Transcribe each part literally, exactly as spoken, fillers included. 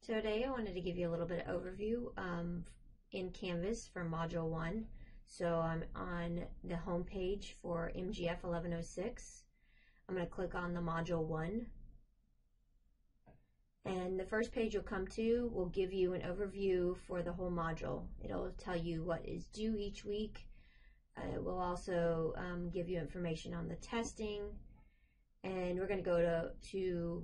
So today I wanted to give you a little bit of overview um, in Canvas for Module one. So I'm on the home page for M G F eleven oh six. I'm going to click on the Module one. And the first page you'll come to will give you an overview for the whole module. It'll tell you what is due each week. Uh, it will also um, give you information on the testing. And we're going to go to, to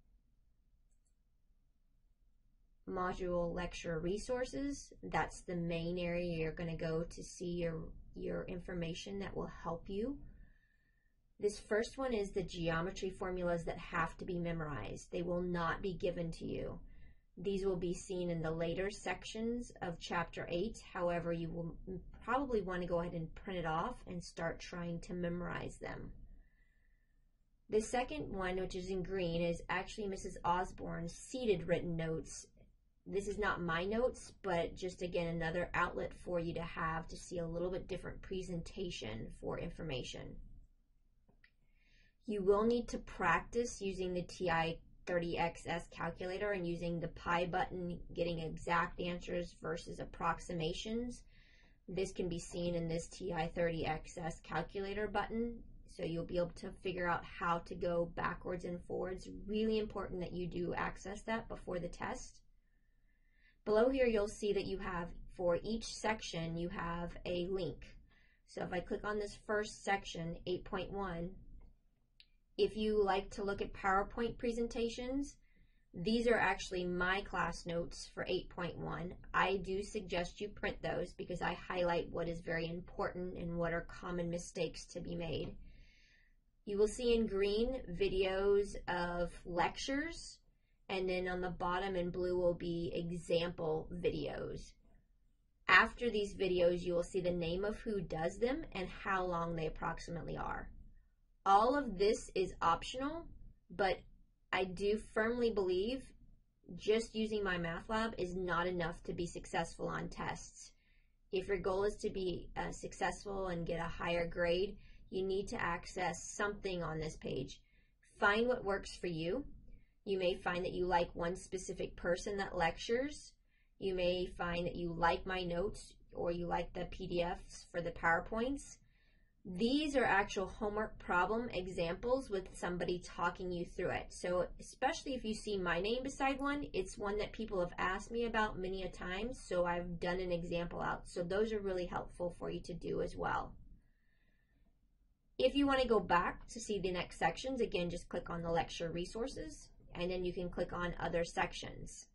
module lecture resources. That's the main area you're going to go to see your, your information that will help you. This first one is the geometry formulas that have to be memorized. They will not be given to you. These will be seen in the later sections of chapter eight. However, you will probably want to go ahead and print it off and start trying to memorize them. The second one, which is in green, is actually Missus Osborne's seated written notes. This is not my notes, but just again another outlet for you to have to see a little bit different presentation for information. You will need to practice using the T I thirty X S calculator and using the pi button, getting exact answers versus approximations. This can be seen in this T I thirty X S calculator button, so you'll be able to figure out how to go backwards and forwards. Really important that you do access that before the test. Below here you'll see that you have, for each section, you have a link. So if I click on this first section, eight point one, if you like to look at PowerPoint presentations, these are actually my class notes for eight point one. I do suggest you print those because I highlight what is very important and what are common mistakes to be made. You will see in green videos of lectures, and then on the bottom in blue will be example videos. After these videos, you will see the name of who does them and how long they approximately are. All of this is optional, but I do firmly believe just using my math lab is not enough to be successful on tests. If your goal is to be uh, successful and get a higher grade, you need to access something on this page. Find what works for you. You may find that you like one specific person that lectures. You may find that you like my notes or you like the P D Fs for the PowerPoints. These are actual homework problem examples with somebody talking you through it. So especially if you see my name beside one, it's one that people have asked me about many a time, so I've done an example out. So those are really helpful for you to do as well. If you want to go back to see the next sections, again, just click on the lecture resources, and then you can click on other sections.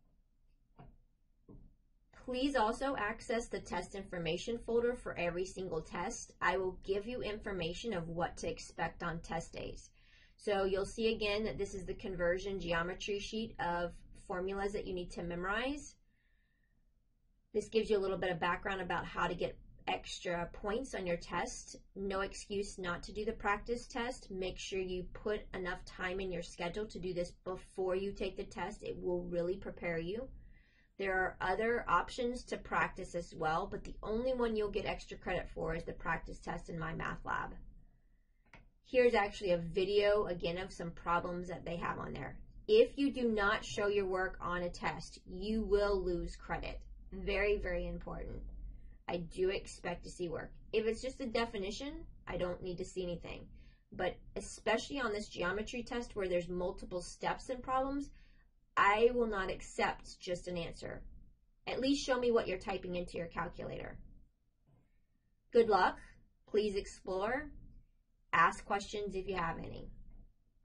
Please also access the test information folder for every single test. I will give you information of what to expect on test days. So you'll see again that this is the conversion geometry sheet of formulas that you need to memorize. This gives you a little bit of background about how to get extra points on your test. No excuse not to do the practice test. Make sure you put enough time in your schedule to do this before you take the test. It will really prepare you. There are other options to practice as well, but the only one you'll get extra credit for is the practice test in my math lab. Here's actually a video, again, of some problems that they have on there. If you do not show your work on a test, you will lose credit. Very, very important. I do expect to see work. If it's just a definition, I don't need to see anything. But especially on this geometry test where there's multiple steps and problems, I will not accept just an answer. At least show me what you're typing into your calculator. Good luck. Please explore. Ask questions if you have any.